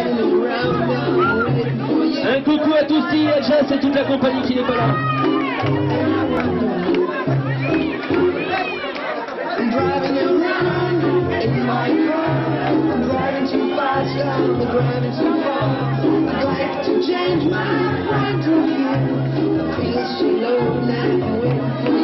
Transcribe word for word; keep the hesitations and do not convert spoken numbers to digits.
Un coucou à tous, et à Jess et toute la compagnie qui n'est pas là. I'm driving around in my car. I'm driving too fast, I'm driving too far. I'd like to change my point of view. I feel so low now, I'm waiting for